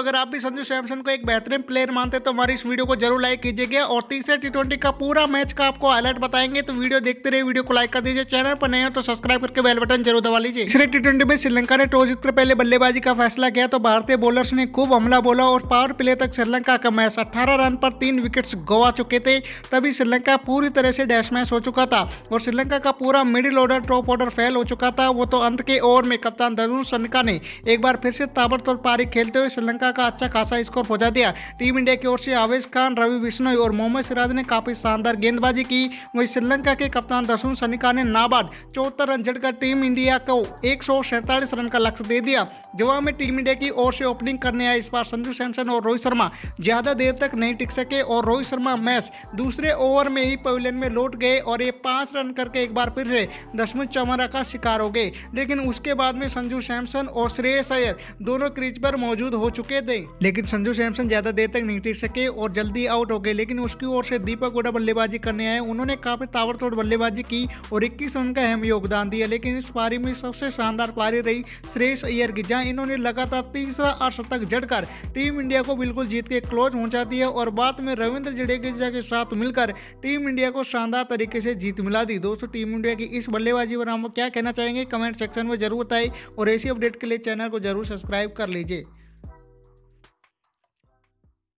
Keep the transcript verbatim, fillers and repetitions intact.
अगर आप भी संजू सैमसन को एक बेहतरीन प्लेयर मानते हैं तो हमारी इस वीडियो को जरूर लाइक कीजिएगा और तीसरे टी ट्वेंटी का पूरा मैच का आपको हाईलाइट बताएंगे, तो वीडियो देखते रहिए, वीडियो को लाइक कर दीजिए, चैनल पर नए हो तो सब्सक्राइब करके बेल बटन जरूर दबा लीजिए। तीसरे टी ट्वेंटी में श्रीलंका ने टॉस जीतकर पहले बल्लेबाजी का फैसला किया तो भारतीय बॉलर्स ने खूब हमला बोला और पावर प्ले तक श्रीलंका का मैच अठारह रन पर तीन विकेट्स गवा चुके थे। तभी श्रीलंका पूरी तरह से डैश मैच हो चुका था और श्रीलंका का पूरा middle order top order fail हो चुका था। वो तो अंत के ओवर में कप्तान धनुष सन्निका ने एक बार फिर से ताबड़तोड़ पारी खेलते हुए श्रीलंका का अच्छा खासा स्कोर पहुंचा दिया। टीम इंडिया की ओर से आवेश खान, रवि बिश्नोई और मोहम्मद सिराज ने काफी शानदार गेंदबाजी की। वहीं श्रीलंका के कप्तान धनुष सन्निका ने नाबाद चौहत्तर रन जड़कर टीम इंडिया को एक सौ सैंतालीस रन का लक्ष्य दे दिया। जवाब में टीम इंडिया की ओर से ओपनिंग करने आए इस बार संजू सैमसन और रोहित शर्मा ज्यादा देर तक नहीं टिक सके और रोहित शर्मा मैच दूसरे ओवर में ही पवेलियन में लौट गए और ये पांच रन करके एक बार फिर से दशमलव चमरा का शिकार हो गए। लेकिन उसके बाद में संजू सैमसन और श्रेयस अय्यर दोनों क्रीज पर मौजूद हो चुके थे, लेकिन संजू सैमसन ज्यादा देर तक नहीं टिक सके और जल्दी आउट हो गए। लेकिन उसकी ओर से दीपक हुडा बल्लेबाजी करने आए, उन्होंने काफी ताबड़तोड़ बल्लेबाजी की और इक्कीस रन का अहम योगदान दिया। लेकिन इस पारी में सबसे शानदार पारी रही श्रेयस अय्यर की, जहां इन्होंने लगातार तीसरा अर्धशतक जड़कर टीम इंडिया को बिल्कुल जीत के क्लोज पहुंचा दिया और बाद में रविंद्र जडेजा के साथ मिलकर टीम इंडिया को शानदार तरीके से जीत मिला दी। दोस्तों, टीम इंडिया की इस बल्लेबाजी पर हम क्या कहना चाहेंगे कमेंट सेक्शन में जरूर बताएं और ऐसी अपडेट के लिए चैनल को जरूर सब्सक्राइब कर लीजिए।